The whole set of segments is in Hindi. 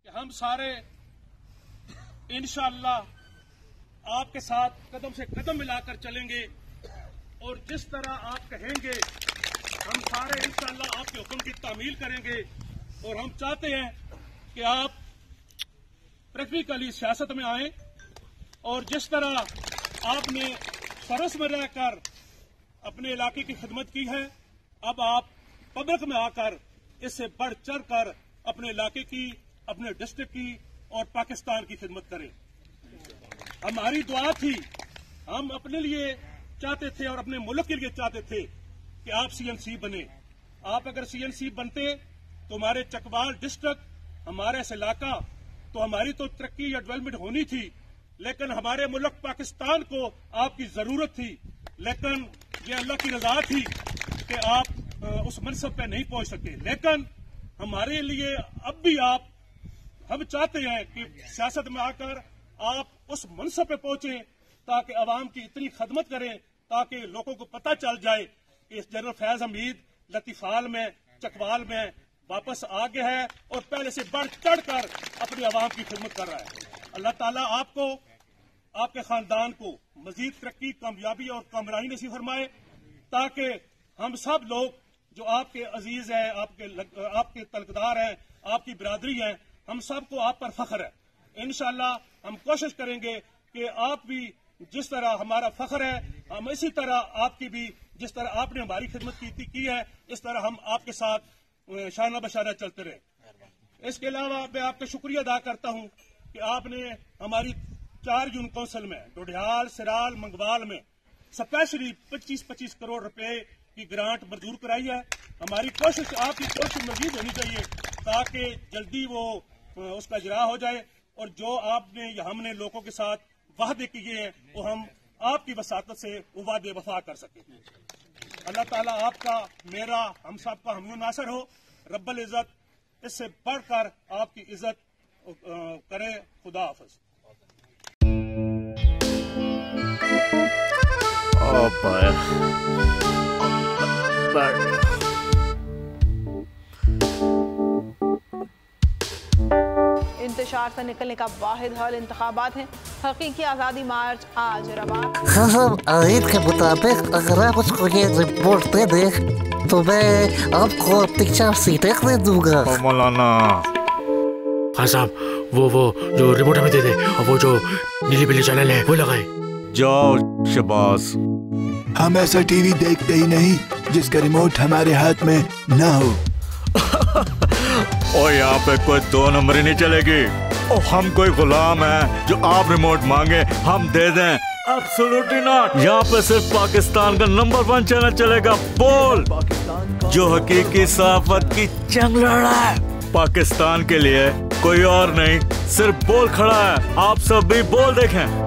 हम सारे इंशाअल्लाह आपके साथ कदम से कदम मिलाकर चलेंगे और जिस तरह आप कहेंगे हम सारे इंशाअल्लाह आपके हुक्म की तामील करेंगे। और हम चाहते हैं कि आप प्रैक्टिकली सियासत में आए और जिस तरह आपने सरस में रहकर अपने इलाके की खिदमत की है, अब आप पब्लिक में आकर इससे बढ़ चढ़ कर अपने इलाके की, अपने डिस्ट्रिक्ट की और पाकिस्तान की खिदमत करें। हमारी दुआ थी, हम अपने लिए चाहते थे और अपने मुल्क के लिए चाहते थे कि आप CNC बने। आप अगर CNC बनते तो हमारे चकवाल डिस्ट्रिक्ट, हमारा इस इलाका, तो हमारी तो तरक्की या डेवलपमेंट होनी थी, लेकिन हमारे मुल्क पाकिस्तान को आपकी जरूरत थी। लेकिन ये अल्लाह की रजा थी कि आप उस मनसब पे नहीं पहुंच सके। लेकिन हमारे लिए अब भी हम चाहते हैं कि सियासत में आकर आप उस मनसब पे पहुंचे ताकि अवाम की इतनी खदमत करें ताकि लोगों को पता चल जाए कि जनरल फैज हमीद लतीफाल में, चकवाल में वापस आ गया है और पहले से बढ़ चढ़ कर अपनी अवाम की खिदमत कर रहा है। अल्लाह ताला आपको, आपके खानदान को मजीद तरक्की, कामयाबी और कामरानी नसीब फरमाए ताकि हम सब लोग जो आपके अजीज हैं, आपके तलकदार हैं, आपकी बिरादरी है, हम सबको आप पर फख्र है। इंशाअल्लाह हम कोशिश करेंगे कि आप भी जिस तरह हमारा फख्र है, हम इसी तरह आपकी भी, जिस तरह आपने हमारी खिदमत की है, इस तरह हम आपके साथ शाना बशाना चलते रहे। इसके अलावा मैं आपका शुक्रिया अदा करता हूं कि आपने हमारी 4 यूनियन काउंसिल में डोडियाल, सिराल, मंगवाल में स्पेशली 25-25 करोड़ रुपए की ग्रांट मंजूर कराई है। हमारी कोशिश, आपकी कोशिश मजीद होनी चाहिए ताकि जल्दी वो उसका इजरा हो जाए और जो आपने या हमने लोगों के साथ वादे किए हैं वो हम आपकी वसातत से वो वादे वफा कर सके। अल्लाह ताला आपका, मेरा, हम सब का हम नासर हो। रब्बुल इज्जत इससे बढ़कर आपकी इज्जत करे। खुदा हाफिज। इंतशार से निकलने का वाहिद हल इंतखाबात हैं। हकीकी आज़ादी मार्च आज रवान। खबर आयत के मुताबिक अगर आप उसको ये रिपोर्ट दे दें तो मैं आपको अपनी 4 सीटें दे दूंगा। मौलाना हाँ साहब, वो जो रिमोट हमें दे दे और वो जो नीली पीली चैनल है वो लगाए। जाओ शबाज। हम ऐसा टीवी देखते ही नहीं जिसका रिमोट हमारे हाथ में न हो। और यहाँ पे कोई 2 नंबरी नहीं चलेगी। और हम कोई गुलाम है जो आप रिमोट मांगे हम दे दें? Absolutely not. यहाँ पे सिर्फ पाकिस्तान का नंबर 1 चैनल चलेगा, बोल, जो हकीकी सहाफत की जंग लड़ रहा है। पाकिस्तान के लिए कोई और नहीं, सिर्फ बोल खड़ा है। आप सब भी बोल देखें।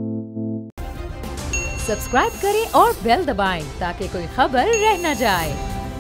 सब्सक्राइब करें और बेल दबाएं ताकि कोई खबर रह न जाए।